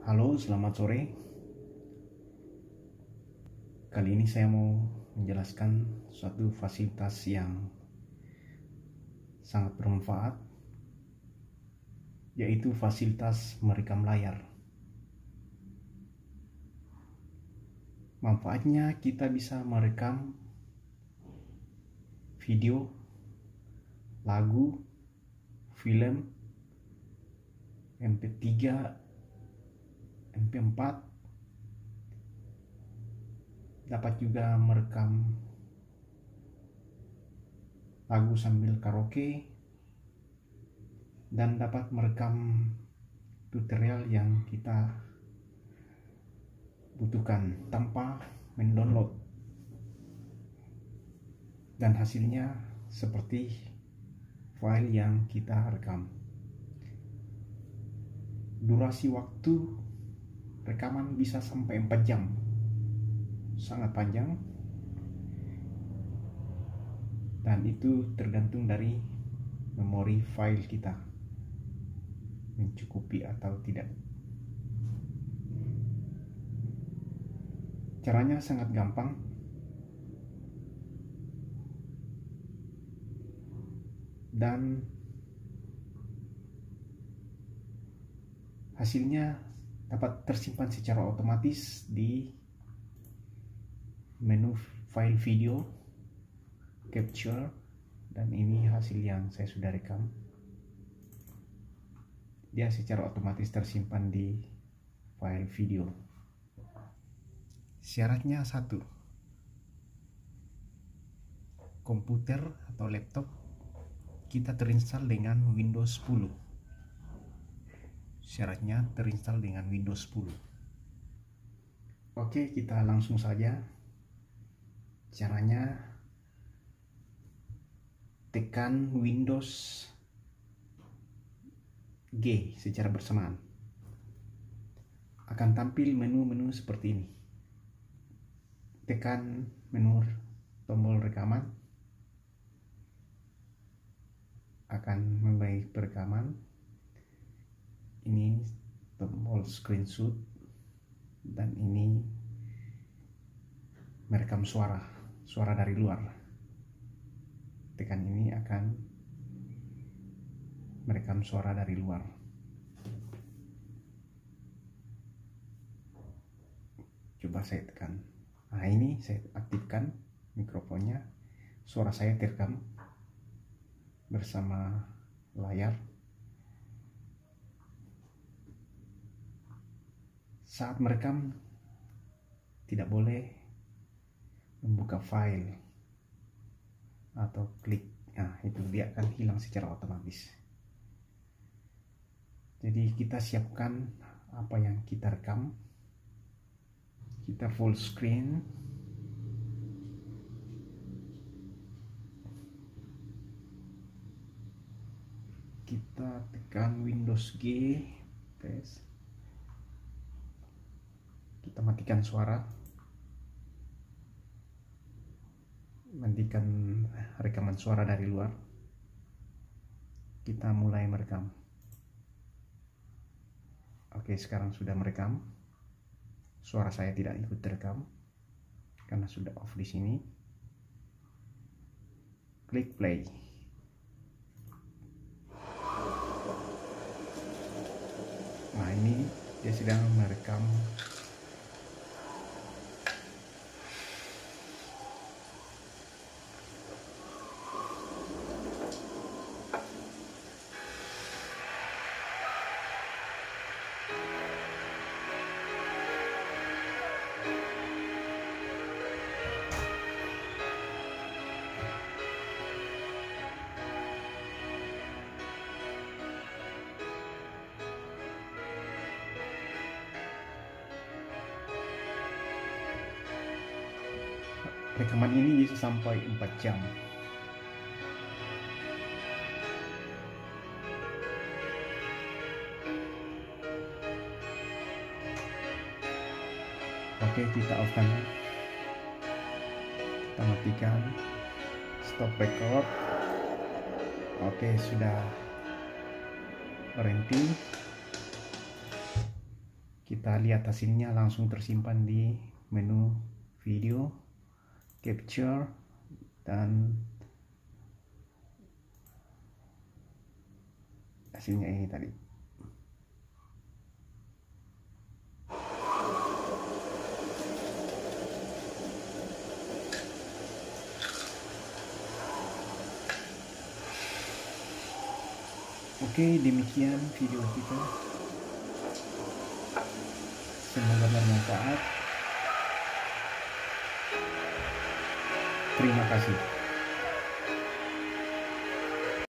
Halo, selamat sore. Kali ini saya mau menjelaskan suatu fasilitas yang sangat bermanfaat, yaitu fasilitas merekam layar. Manfaatnya kita bisa merekam video, lagu, film, MP3, MP4, dapat juga merekam lagu sambil karaoke, dan dapat merekam tutorial yang kita butuhkan tanpa mendownload, dan hasilnya seperti file yang kita rekam. Durasi waktu rekaman bisa sampai 4 jam, sangat panjang, dan itu tergantung dari memori file kita mencukupi atau tidak. Caranya sangat gampang. Dan hasilnya dapat tersimpan secara otomatis di menu file video, capture, dan ini hasil yang saya sudah rekam. Dia secara otomatis tersimpan di file video. Syaratnya satu, komputer atau laptop kita terinstall dengan Windows 10. Syaratnya terinstall dengan Windows 10. Oke, kita langsung saja. Caranya, tekan Windows G secara bersamaan. Akan tampil menu-menu seperti ini. Tekan menu tombol rekaman, akan memulai perekaman. Ini tombol screenshot, dan ini merekam suara dari luar. Tekan ini akan merekam suara dari luar. Coba saya tekan. Nah, ini saya aktifkan mikrofonnya. Suara saya terekam bersama layar. Saat merekam tidak boleh membuka file atau klik. Nah, itu dia akan hilang secara otomatis. Jadi kita siapkan apa yang kita rekam. Kita full screen. Kita tekan Windows G, press. Kita matikan suara, matikan rekaman suara dari luar. Kita mulai merekam. Oke, sekarang sudah merekam. Suara saya tidak ikut terekam karena sudah off di sini. Klik play. Nah, ini dia sedang merekam. Rekaman ini bisa sampai 4 jam. Oke, kita off kan. Kita matikan. Stop record. Oke, sudah berhenti. Kita kita lihat hasilnya langsung tersimpan di menu video, capture, dan hasilnya ini tadi. Oke, demikian video kita. Semoga bermanfaat. Terima kasih.